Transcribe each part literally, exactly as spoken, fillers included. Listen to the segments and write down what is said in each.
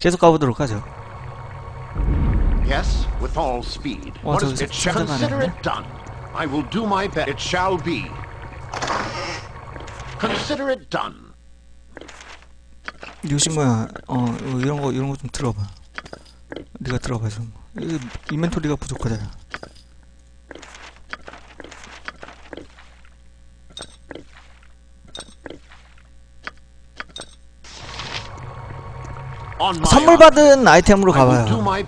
계속 가보도록 하죠. Yes, with all speed. 어, What 저기 is it? Shall consider it done. I will do my best. It shall be. Consider it done. 요시모야, 어 이런 거 이런 거 좀 들어봐. 네가 들어봐 좀. 이 인벤토리가 부족하잖아. 선물 받은 아이템으로 가봐요.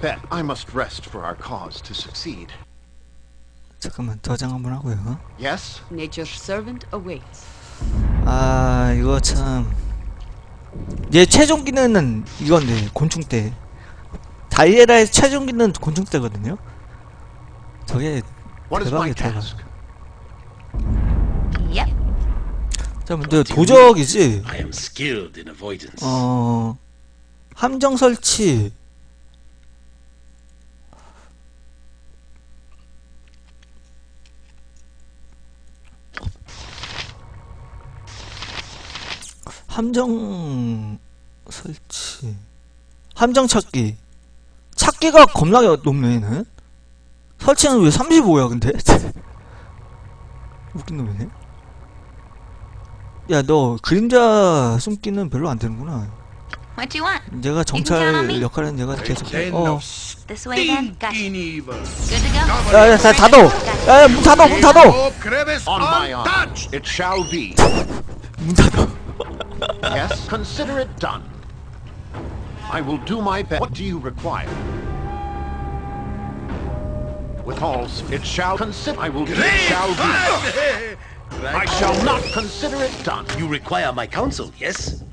잠깐만 저장 한번 하고요. Yes. Nature's servant awaits. 아 이거 참. 얘 최종기는 이건데 곤충대. 다이애라의 최종기는 곤충대거든요. 저게 대박이야 대박. Yep. 자, 근데 도적이지. I am skilled in avoidance. 어. 함정 설치. 함정 설치. 함정 찾기. 찾기가 겁나게 높네 얘는. 설치는 왜 삼십오야 근데? 웃긴 놈이네. 야 너 그림자 숨기는 별로 안 되는구나. What do you want? 내가 정찰 역할은 내가 계속 해. 어. This way then. Gotcha. Good to go? 야야 다 닫어. 야야 문 닫어 문 닫어. On my honor, it shall be. 문 닫어. Yes, consider it done. I will do my best. What do you require? With all, it shall consider. I will. It shall be. I shall not consider it done. You require my counsel, yes?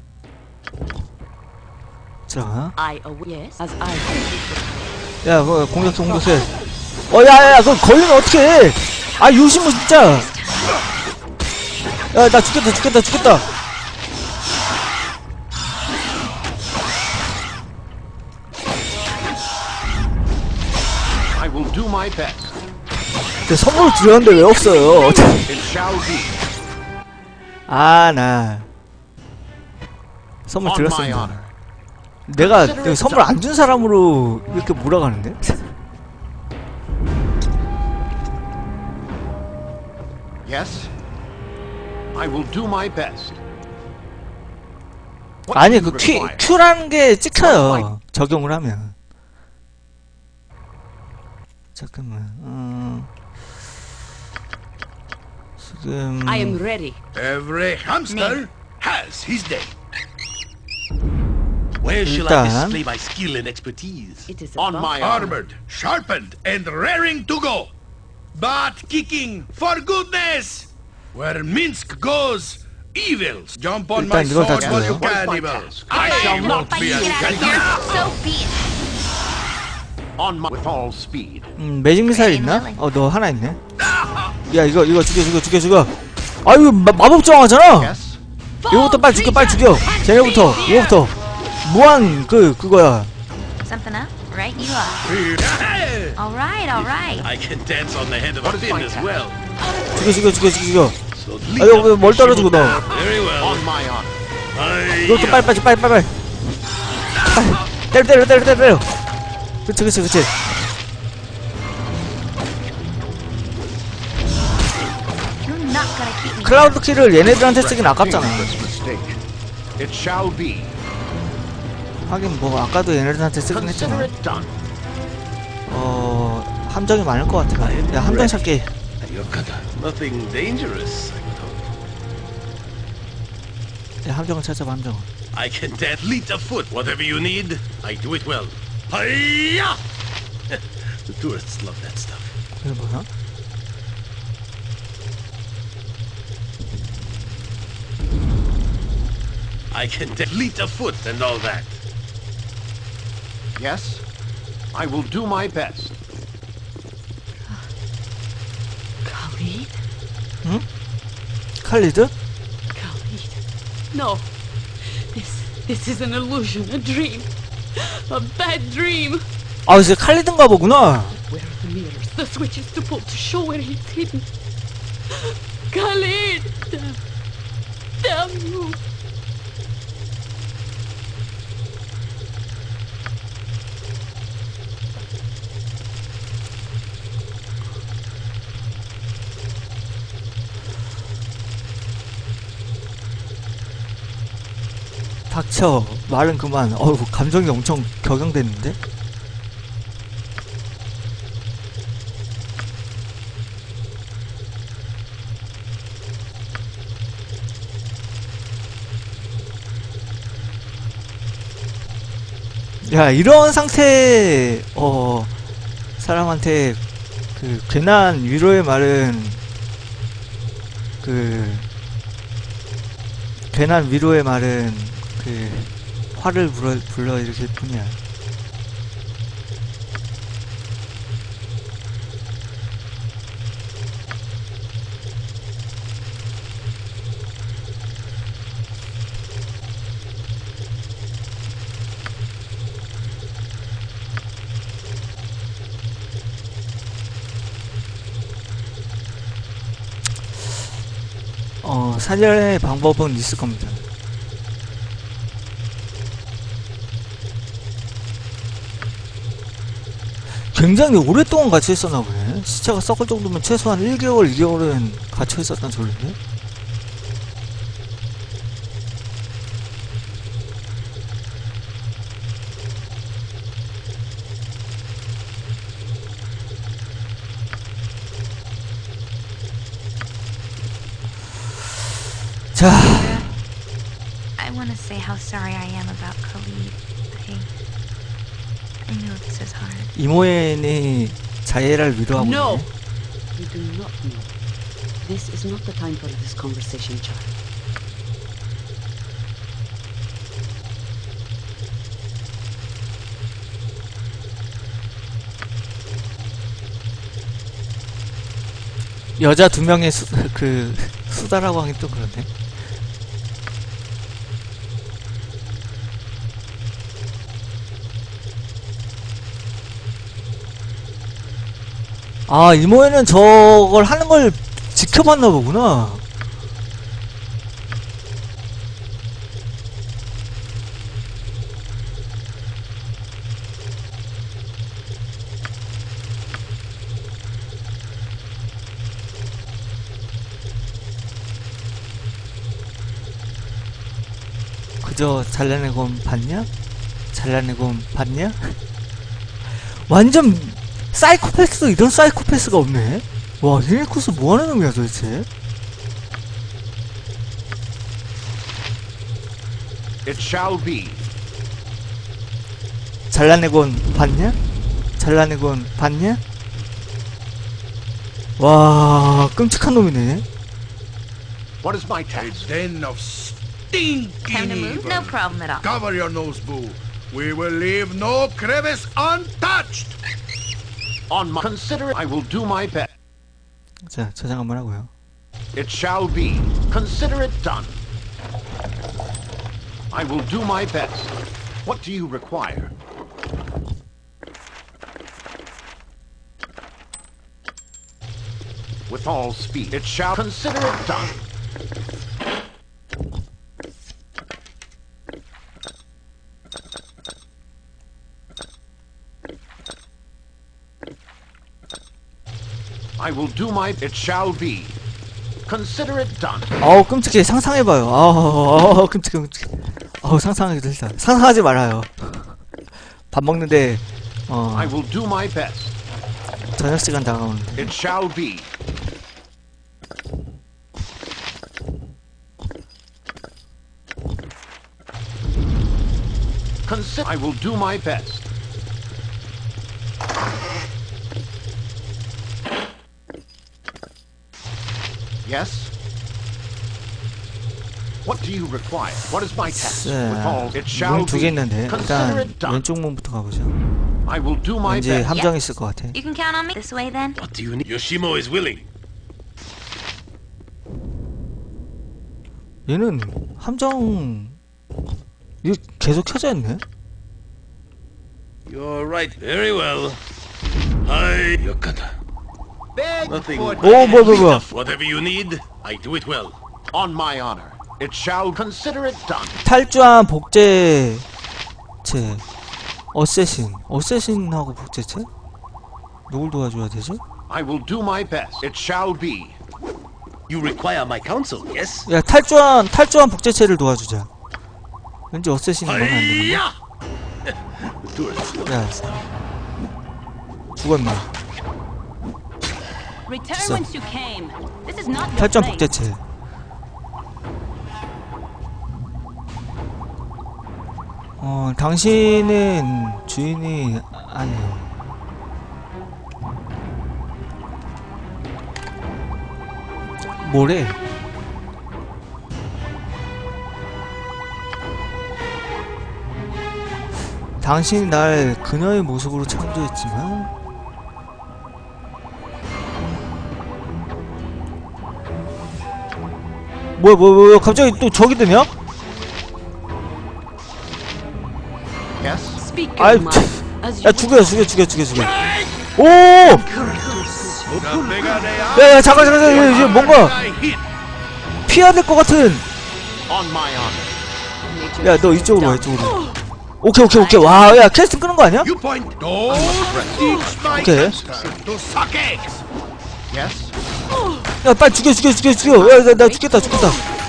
자. I await. Yes. As I. 야, 그 공격수 공격수. 어, 야야야, 그거 걸리면 어떡해? 아, 유시무 진짜. 야, 나 죽겠다, 죽겠다, 죽겠다. I will do my best. 선물 드렸는데 왜 없어요? It shall be. 아, 나 선물 On my 드렸습니다. honor. 내가, 내가 선물 안 준 사람으로 이렇게 몰아가는데? Yes. I will do my best. What 아니 do you 그 Q, require? Q라는 게 찍혀요. 적용을 하면. 잠깐만. 어... 지금 I am ready. Every hamster has his day. Where shall I 일단 display my skill and expertise? It is On above. my honor. Armored, sharpened, and raring to go. Butt kicking for goodness. Where Minsk goes, evils jump on my 일단 이걸 다 sword for you 죽여요. What is my cannibals. task? I shall won't not be Get out of here. offended. So be it. On my with all speed. 음, 매직 미사일 있나? 어, 너 하나 있네. 야, 이거 이거 죽여 죽여 죽여 죽여. 아유, 마, 마법 정하잖아. Yes. 이거부터 빨리 죽여 빨리 죽여. 쟤네부터 이거부터 무한 그 그거야. Something up? Right you are. All right, all right. I can dance on the head of a pin as well. 죽여 죽여 죽여 죽여. So 아, 이거 왜 뭘 떨어지고 너? very well. On my honor. 이것도 빨리 빨리 빨리 빨리 빨리. 때려 때려 때려 때려 때려. 그치 그치 그치. You're not gonna keep me. 클라우드 키를 얘네들한테 쓰긴 아깝잖아. This mistake. It shall be. 하긴 뭐 아까도 얘네들한테 쓰긴 Consider 했잖아. it done. 어 함정이 많을 것 같아. 야 함정 찾기. Yokata, nothing dangerous, I would hope. 야 함정을 찾아봐 함정. I can dance fleet of foot. Whatever you need, I do it well. Hiya! The tourists love that stuff. 이거 뭐야? I can dance fleet of foot and all that. Yes. I will do my best. Khalid? 응? 칼리드? Khalid. No. This this is an illusion, a dream. A bad dream. 아 이제 칼리드인가 보구나. Where are the mirrors? The switches to pull to show where he's hidden. Khalid! Damn. Damn you. 닥쳐. 말은 그만. 어우, 감정이 엄청 격양됐는데? 야, 이런 상태, 어, 사람한테, 그, 괜한 위로의 말은, 그, 괜한 위로의 말은, 그, 화를 불러, 불러일으킬 뿐이야. 어, 살려의 방법은 있을 겁니다. 굉장히 오랫동안 갇혀 있었나 보네. 시체가 썩을 정도면 최소한 일 개월, 이 개월은 갇혀 있었단 소리네. 자, I want to say how sorry I am about Khalid. I, I know this is hard. 이모엔이 자예를 위로하고 No! 있네. You do not know. This is not the time for this conversation, child. 여자 두 명의 수, 그 수다라고 하긴 또 그러네. 아, 이모에는 저걸 하는 걸 지켜봤나 보구나. 그저 잘라내고 봤냐? 잘라내고 봤냐? 완전 사이코패스, 이런 사이코패스가 없네. 와, 히네쿠스 뭐하는 놈이야 도대체? It shall be. 잘라내곤 봤냐? 잘라내곤 봤냐? 와, 끔찍한 놈이네. What is my A task? den of stinking Time to move? evil. No problem at all. Cover your nose, boo. We will leave no crevice untouched. On my consider it, I will do my best. 자, 저장 한번 하고요. It shall be. Consider it done. I will do my best. What do you require? With all speed. It shall consider it done. I will do my. It shall be. Consider it done. 아우, 끔찍해. 상상해봐요. 아우, 아우, 끔찍해, 끔찍해. 아우, 상상하기도 싫다. 상상하지 말아요. 밥 먹는데, 어, I will do my best. 저녁 시간 다가오는데. It shall be. Consider. I will do my best. Yes? What do you require? What is my task? With all, it shall 문 두 개 be. 있는데, Consider 일단 it done. 왼쪽 문부터 가보죠. I will do my 왠지 best. 함정 있을 것 같아. You can count on me this way then. What do you need? Yoshimo is willing. 얘는 함정 이거 계속 켜져 있네. You're right. Very well. Hi, Yokata. Nothing. 오, 뭐야, 뭐야, 뭐야. Whatever you need, I do it well. On my honor. It shall consider it done. 탈주한 복제체 어쌔신 어쌔신하고 복제체? 누굴 도와줘야 되지? I will do my best. It shall be. You require my counsel, yes? 야, 탈주한 탈주한 복제체를 도와주자. 왠지 어쌔신이 마음에 안 드는 Hiya! The tourists love 야, 죽어 임마. Return So- whence you came. This is not your 탈전 place. 복제체. 어, 당신은 주인이 아니에요. 뭐래? 당신이 날 그녀의 모습으로 창조했지만 뭐야 뭐야 뭐야 갑자기 또 저기 뜨냐? Yes? Speak 아이, your mind. As 야 you 죽여 죽여 죽여 죽여 죽여. 오! The bigger they are, 야야 잠깐 잠깐 잠깐 이게 뭔가 I hit. 피해야 될 것 같은. On my honor. 야 너 이쪽으로 와 이쪽으로. 오케이 오케이 오케이 와 야 캐스팅 끄는 거 아니야? You point. Don't teach my Okay. hamster to suck eggs. Yes? 야 빨리 죽여 죽여 죽여 죽여. 야나 나 죽겠다 죽겠다.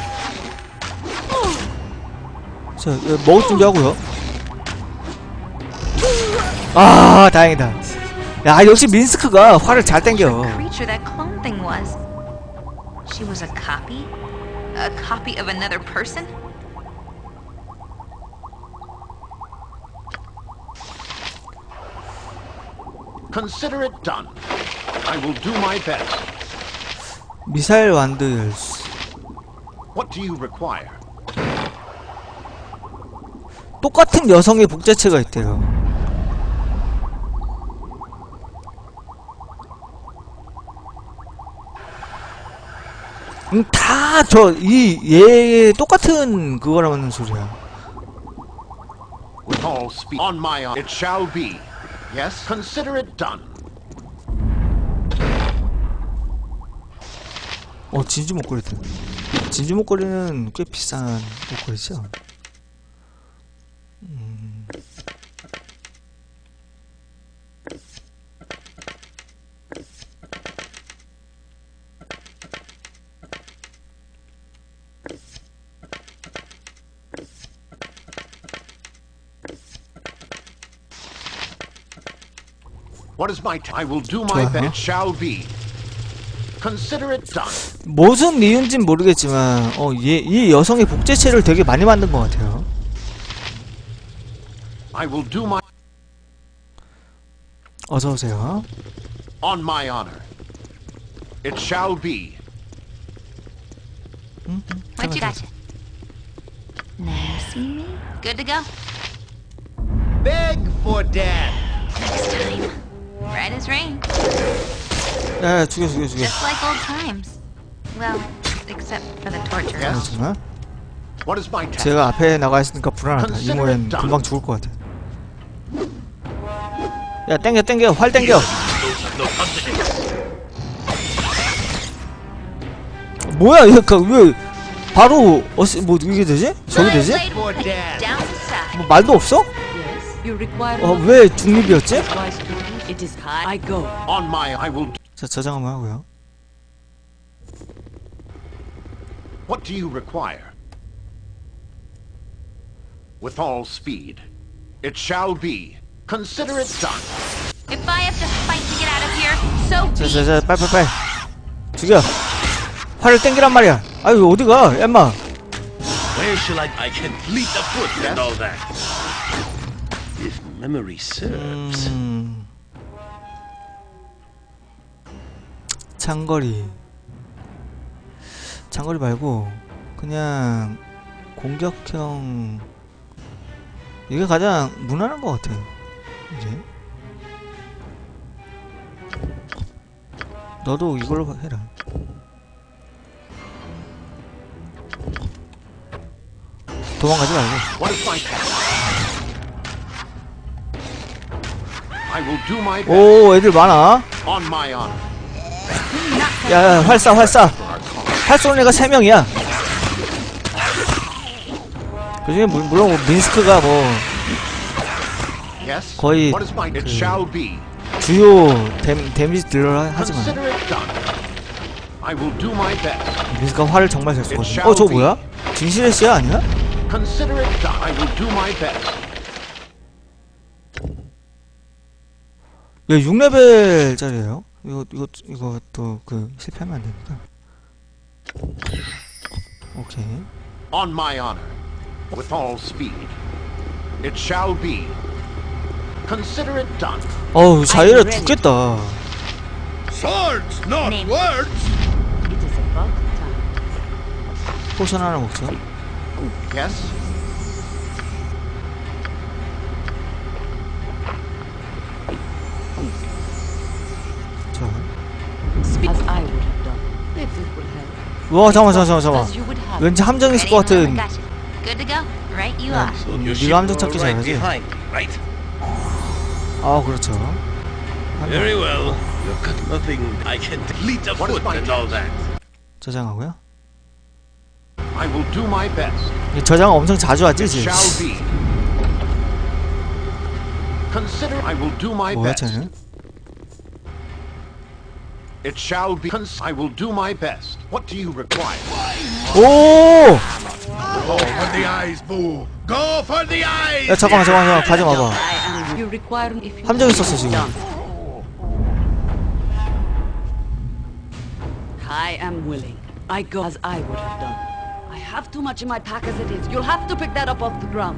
자 야, 먹을 준비하고요. 아 다행이다. 야 역시 민스크가 활을 잘 땡겨. Creature that clone thing was. She was a copy? A copy of another person? Consider it done. I will do my best. 미사일 완드 열쇠. What do you require? 똑같은 여성의 복제체가 있대요. 음, 다 저 이 얘 똑같은 그거라는 소리야. With all speed. On my honor. It shall be. Yes? Consider it done. 어 진주 목걸이들. 진주 목걸이는 꽤 비싼 목걸이죠. 음. What is my t- I will do my 좋아요. best. It shall be. Consider it done. 무슨 이유인진 모르겠지만 어, 얘, 이 여성의 복제체를 되게 많이 만든 것 같아요. I will do my 어서오세요. on my honor. It shall be. What you got? Now you see me? Good to go. Beg for that. Next time. Right as rain. 야, 야 죽여 죽여 죽여. Just like old times. Well, except for the torture. Yes? 아, 정말? What is my task? 제가 앞에 나가 있으니까 불안하다. 이모엔 금방 죽을 것 같아. 야 땡겨 땡겨 활 땡겨. No consequence. 뭐야 이거 왜 바로 어시 뭐 이게 되지? 저기 되지? For that. Down the side. 뭐 말도 없어? Yes, you require. 어 왜 중립이었지? Advice to me. It is high. I go. On my I will. 자 저장 한번 하고요. What do you require? With all speed. It shall be. Consider it done. If I have to fight to get out of here, so be it. 자자자 빨빨빨 죽여. 활을 땡기란 말이야. 아유 어디가 엠마. Where shall I? I can fleet of foot and all that. If memory serves. 음... 장거리 장거리 말고 그냥 공격형 이게 가장 무난한 것 같아. 이제 너도 이걸로 해라. 도망가지 말고. What is my task? I will do my best. 오 애들 많아. On my honor. 야, 야 활쏴 활쏴 활 쏘는 애가 세 명이야. 그중에 물- 물론 뭐 민스크가 뭐 Yes? 거의 What is my It shall be. 주요 데미, 데미지 딜러라 하지만 Consider it done. I will do my best. 민스크가 활을 정말 잘 It 쏘거든. shall 어 저거 be. 뭐야? 진실의 씨야 아니야? Consider it done. I will do my best. 얘 육 레벨짜리예요. 이거 이거 이거 또 그 실패하면 안 되니까. 오케이. On my honor, with all speed. It shall be. Consider it done. 어우 자이라 죽겠다. Swords, not Name. words! It is about time. 포션 하나 먹자. Yes? 자. Speak as I would have done. If it will help. 와 잠깐 잠깐 잠깐 As you would have. 왠지 함정 있을 Ready? 것 같은. Gotcha. Good to go? Right you 야, are. So 음, you 네가 함정 찾기 right 잘하지. behind me, right? 아 그렇죠. Very well. You've got nothing. I can lead a What is foot my and all that. 저장하고요. I will do my best. 이 저장 엄청 자주 하지 It 지금. shall be. Consider I will do my 뭐야 best. 쟤는? It shall be. Cons- I will do my best. What do you require? 오! Go for the eyes, boo! Go for the eyes! 야 잠깐만 잠깐만 잠깐만 가지 마봐. I am. You require if you 함정 있었어 지금. done. I am willing. I go as I would have done. I have too much in my pack as it is. You'll have to pick that up off the ground.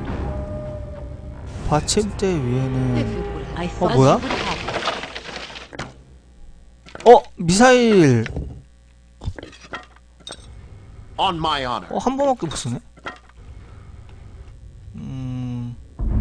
받침대 If 위에는 it will. I 어 thought 뭐야? you would have it. 어 미사일. On my honor. 어 한 번밖에 못 쓰네. 음.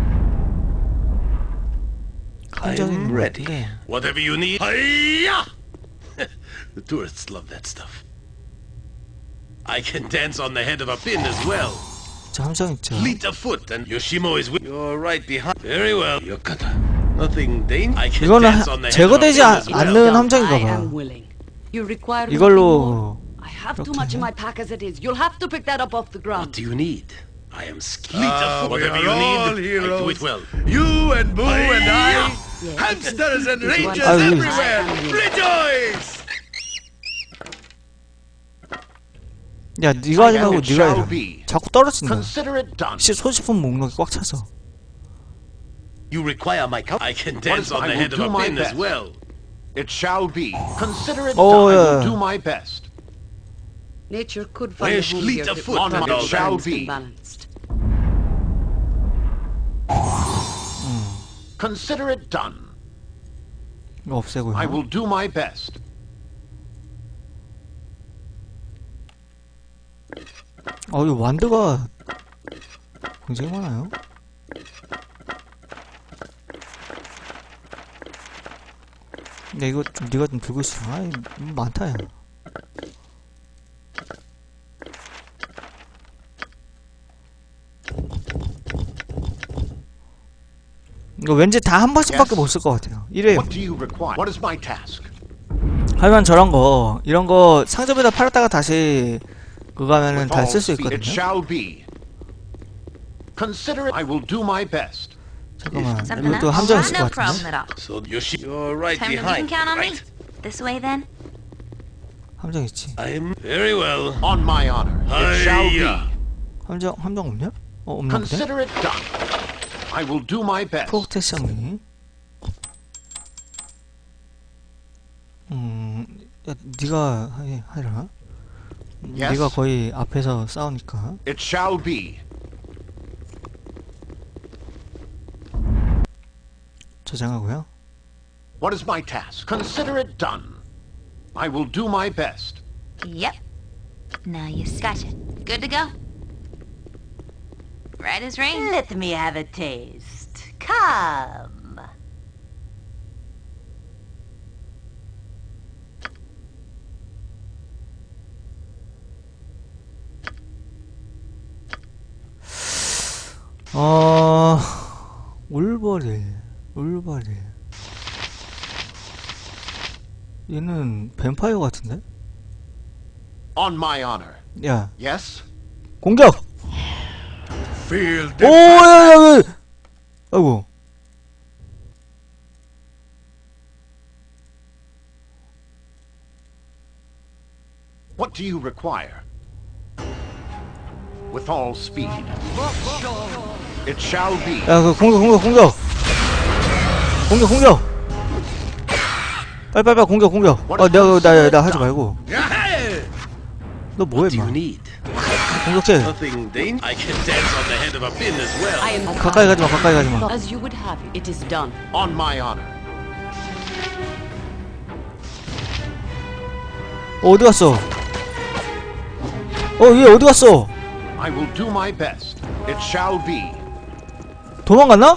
I'm ready. 네. Whatever you need. Hiya! The tourists love that stuff. I can dance on the head of a pin as well. 자 함정 있죠. Fleet of foot and Yoshimo is with. You're right behind. Very well. Yokata. Nothing dangerous. I can 이거는 dance 하- on the head of a 제거되지 pin 아- as well. 않는 Done. 함정인가 I 봐. am willing. You require nothing more. 이걸로 I have too much in my pack as it is. You'll have to pick that up off the What ground. do you need? I am fleet Ah, of foot. we Whatever are you all need, I do heroes. it well. You and Boo and I, Yes. hamsters and It's rangers one- Ah, oui. everywhere. I am Rejoice! 야 네가 하지 말고 It 네가 shall 해라. be. 자꾸 떨어진다. Consider it done. 시 소지품 목록이 꽉 차서. You require my help? I can dance is- on I the will head of do a my pin as best. well. It shall be. Consider it Oh, done. I yeah. will do my best. Nature could find Where's a home Lita here if it Foot was and properly all shall balanced and be. balanced. Consider it done. 이거 없애고요. I will do my best. 어, 이 완드가 굉장히 많아요. 야, 이거 좀 네가 좀 들고 있어. 아이, 많다, 야. 이거 왠지 다 한 번씩밖에 못 쓸 것 같아요. 일회용. What do you require? What is my task? 하지만 저런 거, 이런 거 상점에다 팔았다가 다시 그거 하면은 With 다 all 쓸 수 speed. It 있거든요. shall be. Consider it. I will do my best. 잠깐만, Something 이것도 else? 함정 Oh, 있을 no 것 problem 같은데? at all. So Yoshi, you're right Time that you can behind, count on me. right? This way then. 함정 있지. I'm very well. On my honor. It shall be. Hiya! 함정, 함정 없냐? 어, 없나 보네? Consider it done. I will do my best. 프로텍션이. 음, 야, 니가 하, 하라. Yes. 니가 거의 앞에서 싸우니까. It shall be. 저장하고요. What is my task? Consider it done. I will do my best. Yep. Now you gotcha. Good to go. Right as rain. Let me have a taste. Come. 어, 울버릴, 울버릴. 얘는 뱀파이어 같은데? On my honor. 야, Yes? 공격! Feel 오, the 야, 야, 야! 아이고. What do you require? with all speed. It shall be. 야, 그 공격, 공격, 공격! 공격, 공격! 빨리, 빨리, 빨리, 공격, 공격! 어, 내가, 나, 나 하지 말고. 너 뭐해, What do you 임마? need? 공격제! Nothing dangerous. I can dance on the head of a pin as well. I am 가까이 가지 마, 가까이 가지 마. as you would have it. It is done. On my honor. 어, 어디 갔어? 어, 얘 어디 갔어? I will do my best. It shall be. 도망갔나?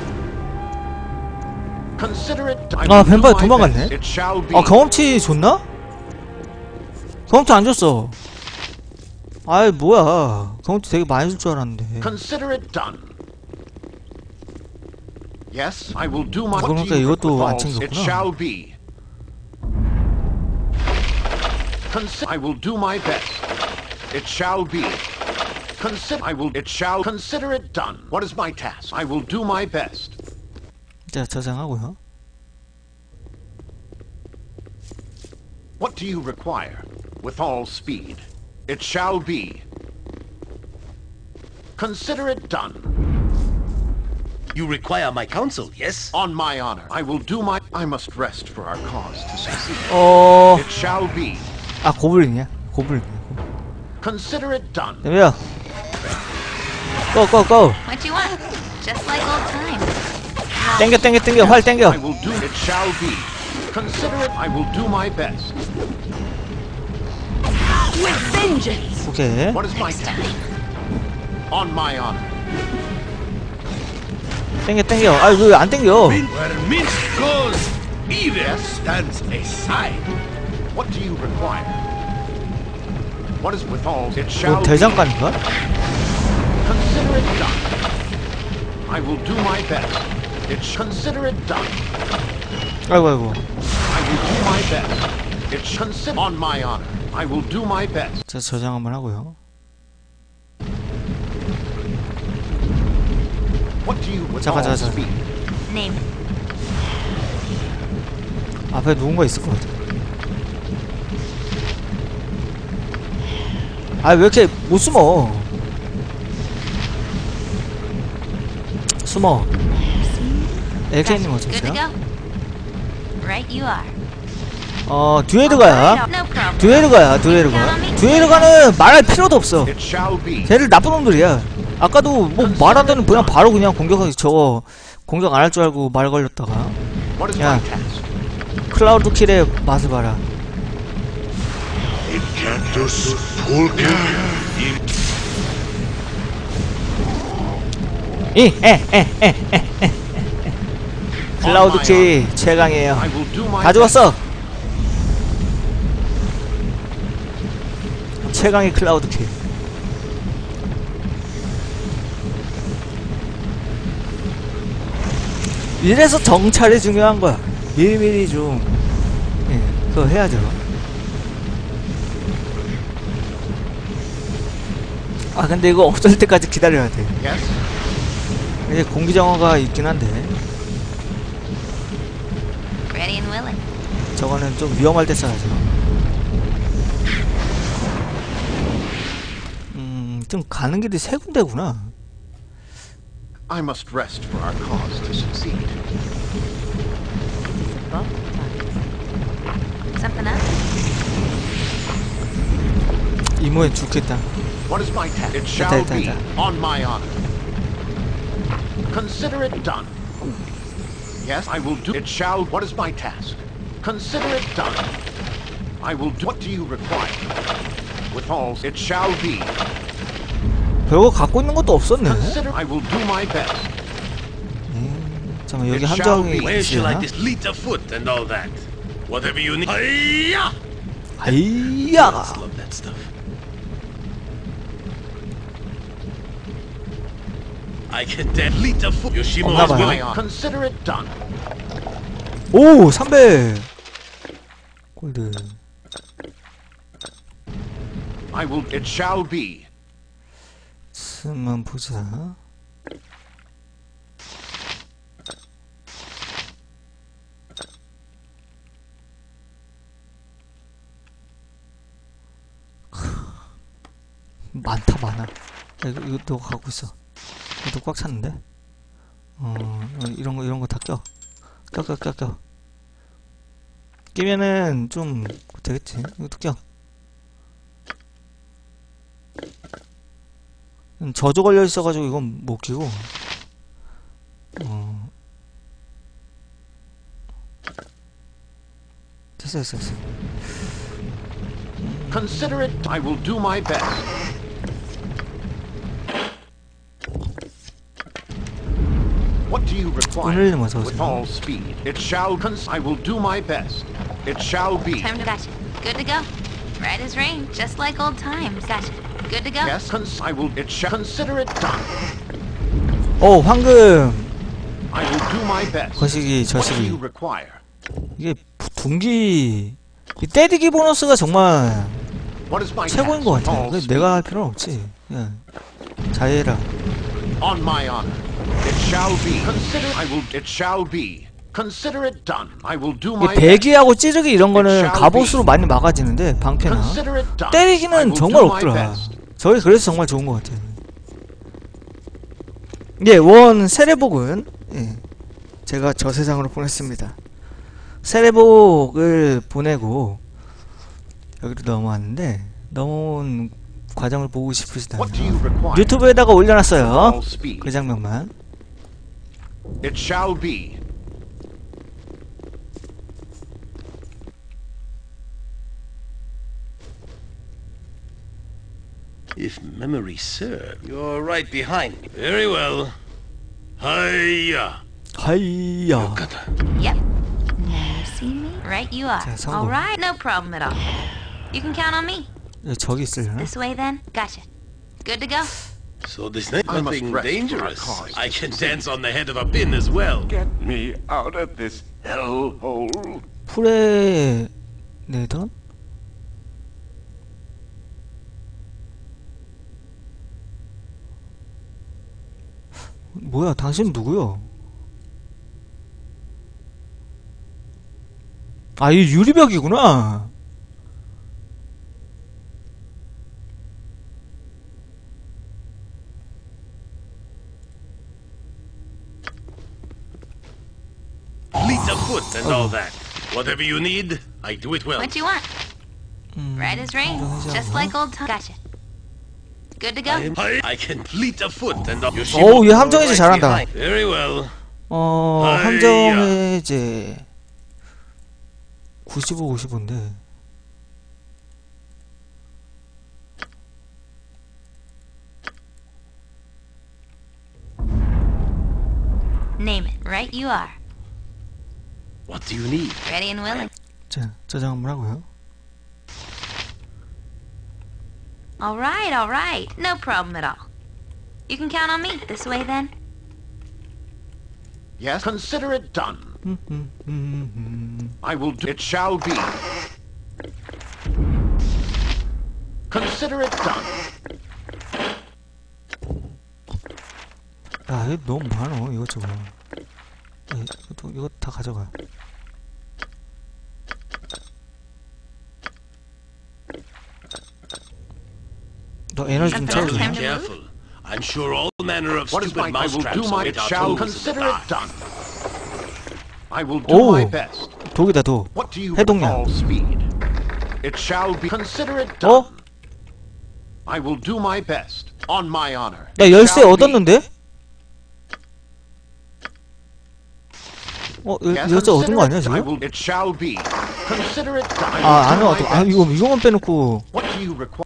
Consider it. I 아, will do 뱀파이어 my 도망갔네? best. It shall be. 아, 경험치 줬나? 경험치 안 줬어. 아이, 뭐야. 경험치 되게 많이 줄 줄 알았는데. Consider it done. Yes, I will do my. 그러니까 What do you 이것도 안 propose? It 챙겼구나. shall be. Consider. I will do my best. It shall be. Consider. I will. It shall. Consider it done. What is my task? I will do my best. 자, 저장하고요. What do you require? With all speed. It shall be. Consider it done. You require my counsel, yes? On my honor. I will do my. I must rest for our cause to succeed. 어, It shall be. 아, 고블린이야? 고블린. Consider it done. 데미야. 고, 고, 고. What you want? Just like old times. 땡겨, 땡겨, 땡겨. 활 땡겨. I will do. It shall be. Consider it. I will do my best. With vengeance. 오케이. What is my task? On my honor. 땡겨, 땡겨. 아, 왜 안 땡겨? Where Minsk goes, evil stands aside. What do you require? What is with all? It 뭐 shall be. 대장간인가? Consider it done. I will do my best. It sh- consider it done. 아이고, 아이고. I will do my best. It sh- consider on my honor. I will do my best. 자, 저장 한번 하고요. What do you with 잠깐, all 잠깐, 잠깐. speed? Name it. 앞에 누군가 있을 것 같아. 아, 왜 이렇게 못 숨어? 숨어. 엘케이님 Good to 어쩌세요? go? Right you are. 어, 듀에르가야. No problem. 듀에르가야, 듀에르가. 듀에르가는 말할 필요도 없어. It shall be. 쟤들 나쁜 놈들이야. 아까도 뭐 말하더니 그냥 바로 그냥 공격하기 저거 공격 안 할 줄 알고 말 걸렸다가 What is Yeah. my task? 클라우드 킬의 맛을 봐라. 이, 에, 에, 에, 에, 에, 에. 클라우드 킬 최강이에요. I will do my 다 best. 죽었어. 최강의 클라우드 킬. 이래서 정찰이 중요한 거야. 미리미리 좀, 예, 그거 해야죠. 아, 근데 이거 없을 때까지 기다려야 돼. Yes. 이제 공기정화가 있긴 한데, Ready and willing. 저거는 좀 위험할 때 써야죠. 음, 좀 가는 길이 세 군데구나. I must rest for our cause to succeed. Something up? 이모에 죽겠다. What is my task? It 됐다, shall 됐다, be. 됐다. On my honor. Consider it done. Yes, I will do. It shall. What is my task? Consider it done. I will do. What do you require? With all, it shall be. 별거 갖고 있는 것도 없었네. Consider. I will do my best. 잠깐 여기 It shall 함정이 be. Where shall I 있으려나? this lead a foot and all that? Whatever you need. Hiya! 아이야. Let's love that stuff. I can then lead a foot. Yoshimo 없나 is 봐요. My willing. honor. Consider it done. 오, 삼백. 골드. I will. It shall be. 스만 보자. 많다 많아. 이거, 이것도 갖고 있어. 이것도 꽉 찼는데. 어, 이런 거 이런 거 다 껴. 껴, 껴, 껴, 껴. 끼면은 좀 되겠지. 이것도 껴. 저주 걸려 있어가지고 이건 못 끼고. 어. 됐어, 됐어, 됐어. Consider it. I will do my best. What do you require? 오늘은 어서 With 오세요. all speed. It shall. Cons- I will do my best. It shall be. Time to gotcha. Good to go. Right as rain, just like old times. Gotcha. Good to go. Yes. Cons- I will. It shall. Consider it done. 오, 황금. I will do my best. 거시기, What do 저시기. you require? 이게 둔기 이 때리기 보너스가 정말 What is my 최고인 task? 것 With 같아. all 그래서 speed. 내가 할 필요는 없지. 그냥 자해라. On my honor. It shall be. Consider. I will. It shall be. Consider it done. I will do my 이게 best. 배기하고 찌르기 이런 거는 갑옷으로 많이 막아지는데 방패나 Consider it done. I 때리기는 will 정말 do my 없더라. best. 저게 그래서 정말 좋은 것 같아. 예, 원 세례복은 예, 제가 저 세상으로 보냈습니다. 세례복을 보내고 여기로 넘어왔는데 넘어온 과정을 보고 What do 싶으시다면 you require? 유튜브에다가 올려놨어요. All speed. 그 장면만. It shall be. If memory serves, you're right behind me. Very well. Hiya. 하이야. Yep. Now you see me? Right you are. 자, 성공. All right. No problem at all. You can count on me. 예, 저기 있으려나? This way then. Gotcha. Good to go. So this ain't I must nothing rest for our dangerous. cause I to can succeed. dance on the head of a pin as well. Get me out of this hellhole. 프레 네던? 뭐야, 당신 누구요? 아, 이 유리벽이구나. Fleet of foot and all that. Whatever you need, I do it well. What you want? 음, Right as rain, 인정하지 just 않나? like old times. Gotcha. Good to go. I, am, I, I can fleet of foot and all. 어우, 얘 함정해제 잘한다. Very well. 어, 아이야. 함정해제 구십오, 오십오인데 Name it. Right you are. What do you need? Ready and willing. 자, 저장 한번 하고요. All right, all right. No problem at all. You can count on me. This way then. Yes, consider it done. 음, 음, 음, 음. I will do. It shall be. Consider it done. 야, 이거 너무 많어, 이것저것. 예, 이것도, 이거 다 가져가. 너 에너지 좀 Time 채워줘. to Be careful. I'm sure all manner of What is stupid my? I will mousetraps do my. await It our shall. toes in the Consider it dark. done. I will do Oh. my best. 독이다, 독. What do you 해독약. all speed? It shall be. Consider it 어? done. I will do my best. On my honor. 야, It 열쇠 shall be. 얻었는데? 어, 여- Yes, 열쇠 얻은 consider 거 아니야, it- I 지금? will. It shall be. Consider it done. I will 아, 안 do my 얻어. 아, best. 이거, 이거만 빼놓고. What do you require?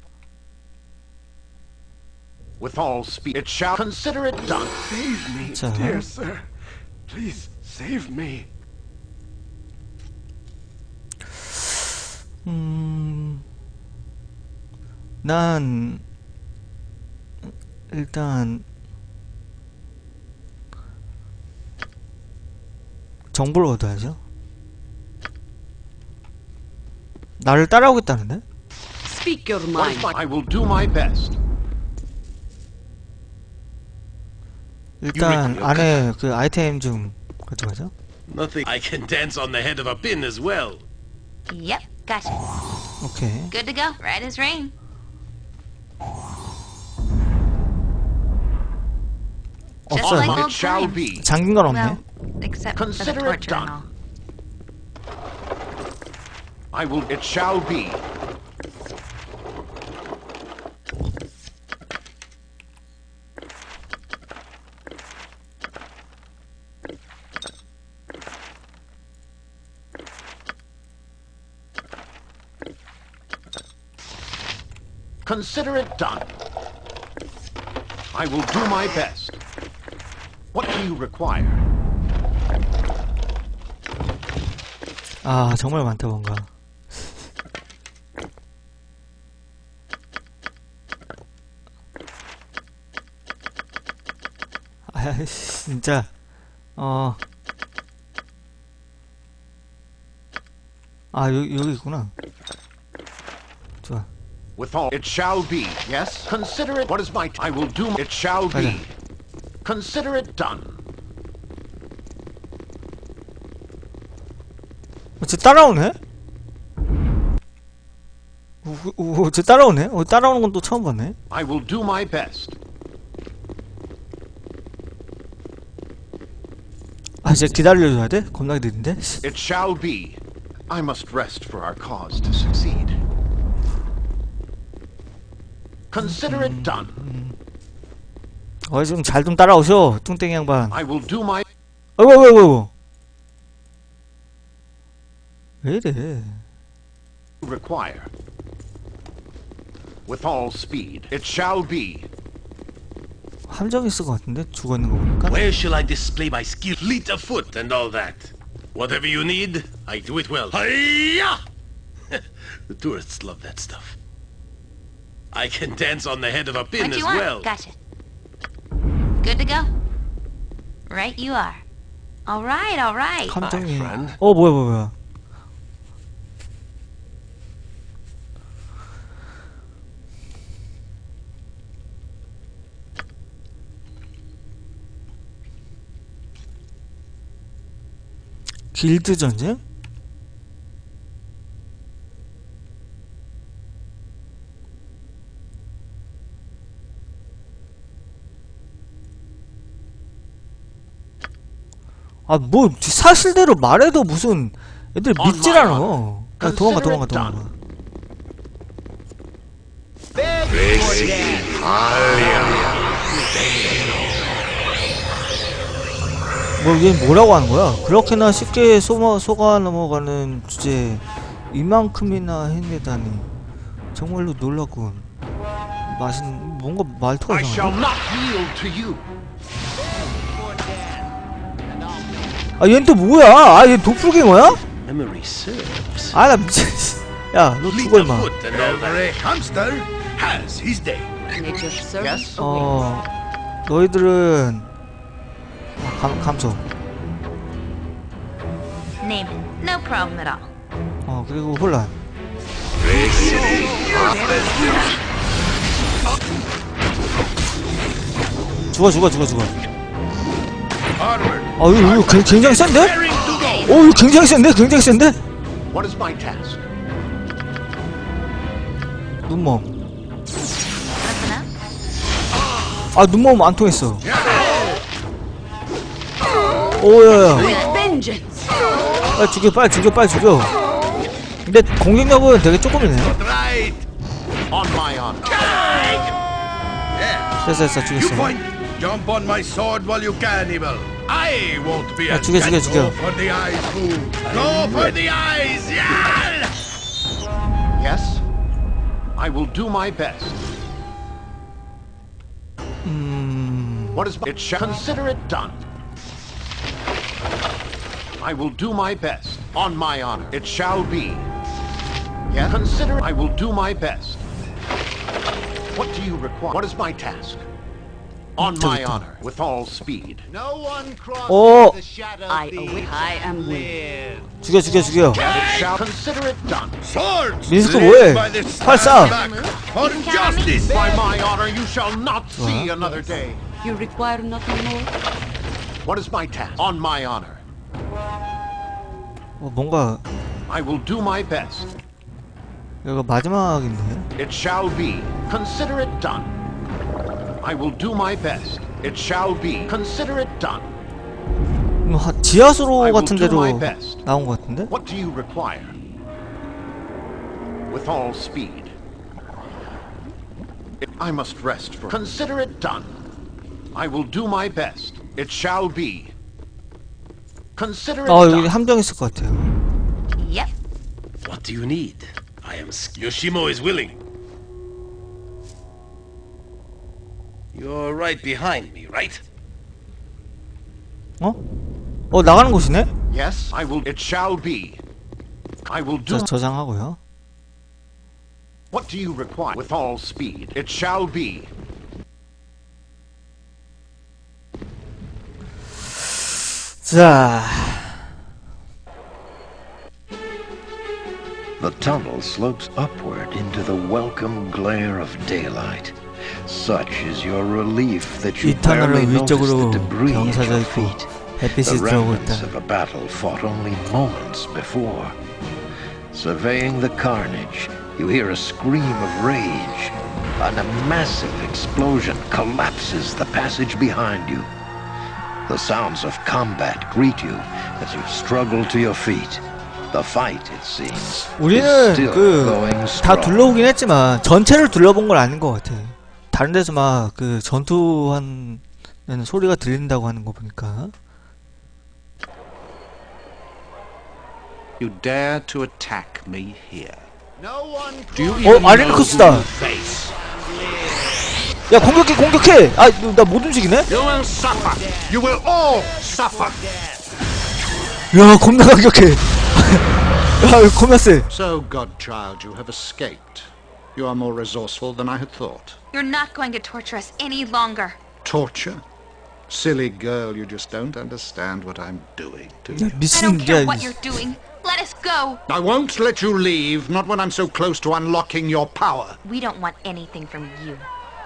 With all speed. It shall. Consider it done. Save me, 자. dear sir. Please save me. 음, 난, 일단, 정보를 얻어야죠. 나를 따라오겠다는데? Speak your What is mind. my? I will do my best. 일단, 안에 그 아이템 좀 가져가죠. Nothing. I can dance on the head of a pin as well. Yep. Gotcha. 오케이. Good to go. Right as rain. Just 없어요. like It old shall times. be. 잠긴 건 없네. Well, except for the Consider it torture and done. all. I will. It shall be. Consider it done. I will do my best. What do you require? 아 정말 많다 뭔가. 아 진짜 어. 아 여기 여기 있구나. 좋아. With all, it shall be. Yes? Consider it. What is my... T I will do... It shall be. Consider it done. 어, 쟤 따라오네? 오, 오, 쟤 따라오네? 어, 따라오는 건 또 처음 봤네? I will do my best. 아, 이제 기다려줘야 돼? 겁나게 느린데? It shall be. I must rest for our cause to succeed. Consider it done. 어, 좀 잘 좀 따라오셔, 뚱땡이 양반. I will do my... 어이구, 어이구, 어이구. 왜 이래? require. With all speed. It shall be. 함정이 있을 것 같은데? 죽어있는 거 보니까? Where shall I display my skill? Fleet of foot and all that. Whatever you need, I do it well. Hi-ya! The tourists love that stuff. I can dance on the head of a pin What do as you want? well. Gotcha. Good to go? Right you are. Alright, alright. 함정이... friend. 어, 뭐야, 뭐야, 뭐야. 길드 전쟁? 아, 뭐 사실대로 말해도 무슨 애들 믿질 않아. 야, 도망가, 도망가, 도망가. 뭐, 얘 뭐라고 하는 거야? 그렇게나 쉽게 속아, 속아 넘어가는 주제에 이만큼이나 해내다니 정말로 놀랍군. 맛은 뭔가 말투가 I shall 이상한데? not yield to you. 아, 얘는 또 뭐야? 아, 얘 도플갱어야? Memory serves. 아, 나 미친. 야, 너 Fleet 죽어, of 임마. foot and all that. Every hamster has his day. Nature serves Yes? 어, 너희들은 어, 감, 감소. Name it. No problem at all. 어, 그리고 혼란. 죽어, 죽어, 죽어, 죽어. Onward. 아, 이거, 이거 굉- 굉장히 센데? Raring to go. 어, 이거 굉장히 센데? 굉장히 센데? What is my task? 눈몸. That's enough? 아, 눈몸 안 통했어. 오야야. vengeance. 빨리 죽여, 빨리 죽여, 빨리 죽여. 근데 공격력은 되게 조금이네. Right. On my honor. Yeah. 됐어, 됐어, You 죽였어. point. Jump on my sword while you can, evil. I won't be 야, a 죽여, 죽여, 죽여. Go for the eyes, fool. Go for the eyes, yeah! Yes? I will do my best. 음, What is my... It shall... Consider it done. I will do my best. On my honor. It shall be. Yes? Consider... I will do my best. What do you require? What is my task? On my honor. With all speed. No one crosses 오, the shadow I fields await. I am willing. 죽여, 죽여, 죽여. It shall... Consider it done. Swords! 민스크 live 뭐해? by the 팔 쏴. back for You can count on me. justice! By my honor, you shall not see another day. You require nothing more? What is my task? On my honor. 어, 뭔가 I will do my best. 이거 마지막인데. It shall be. Consider it done. I will do my best. It shall be. Consider it done. 음, 하- 지하수로 I will 같은 do 데로 my best. 나온 것 같은데? What do you require? With all speed. I must rest for. Consider it done. I will do my best. It shall be. Consider it 아 여기 done. 함정 있을 것 같아요. Yep. What do you need? I am sk- Yoshimo is willing. You're right behind me, right? 어? 어 나가는 곳이네? Yes, I will. It shall be. I will do. 자, 저장하고요. What do you require? With all speed. It shall be. 자, The tunnel slopes upward into the welcome glare of daylight. Such is your relief that you 이 터널은 barely notice the 위쪽으로 debris at 경사져 your 있고 feet. 햇빛이 The 들어오고 remnants 있다. of a battle fought only moments before. Surveying the carnage, you hear a scream of rage. And a massive explosion collapses the passage behind you. The sounds of combat greet you as you struggle to your feet. The fight, it seems, is 우리는 still 그 going 다 strong. 둘러보긴 했지만 전체를 둘러본 건 아닌 것 같아. 다른 데서 막 그 전투하는 소리가 들린다고 하는 거 보니까. You dare to attack me here. No one. Do you 어, even know 아레니쿠스다. who you face? 야 공격해 공격해. 아 나 못 움직이네. You will suffer. You will all suffer. 야 겁나 공격해. 야 겁나 세. So, godchild, you have escaped. You are more resourceful than I had thought. You're not going to torture us any longer. Torture? Silly girl, you just don't understand what I'm doing to 야 you. I 미친 don't care 야. what you're doing. Let us go. I won't let you leave, not when I'm so close to unlocking your power. We don't want anything from you.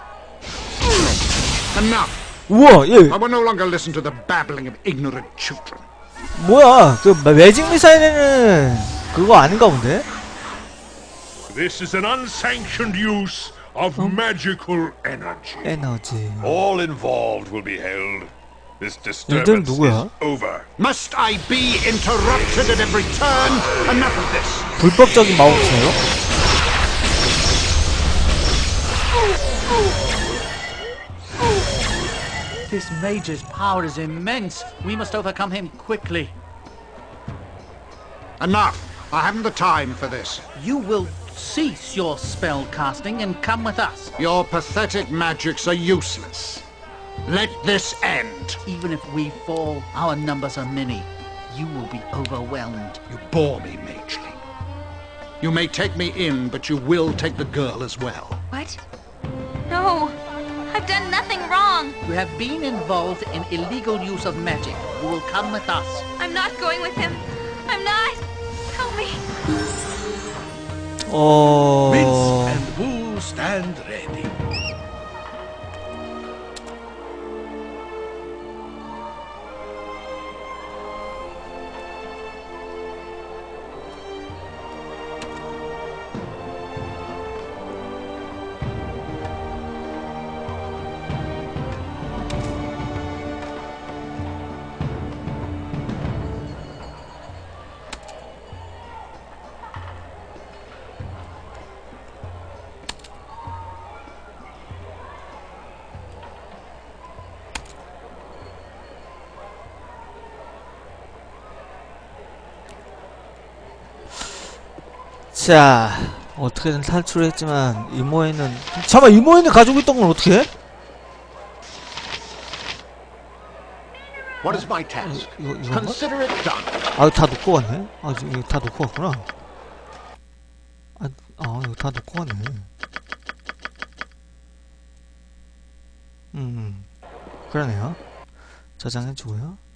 Enough! 우와 얘 I will no longer listen to the babbling of ignorant children. 뭐야 그 매직 미사일에는 그거 아닌가 본데? This is an unsanctioned use of magical energy. 에너지. All involved will be held. This 얘들은 disturbance 누구야? is over. Must I be interrupted at every turn? Enough of this! 불법적인 마법사요? This mage's power is immense. We must overcome him quickly. Enough! I haven't the time for this. You will cease your spell casting and come with us. Your pathetic magics are useless. Let this end. Even if we fall, our numbers are many. You will be overwhelmed. You bore me, Mageling. You may take me in, but you will take the girl as well. What? No. I've done nothing wrong. You have been involved in illegal use of magic. You will come with us. I'm not going with him. I'm not. Help me. 어... Mince and Wu stand ready. 자 어떻게든 탈출했지만 이모에는 잠깐만 이모에는 가지고 있던 건 어떻게 해? What is my task? 이거, 이건가? Consider it done. 아 다 놓고 갔네? 아 이거 다 놓고 갔구나. 아, 아 이거 다 놓고 갔네. 음 그러네요. 저장해주고요.